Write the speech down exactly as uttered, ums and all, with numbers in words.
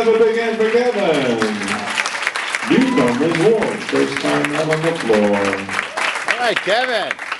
have a big hand for Kevin. Newcomer Ward, first time out on the floor. All right, Kevin.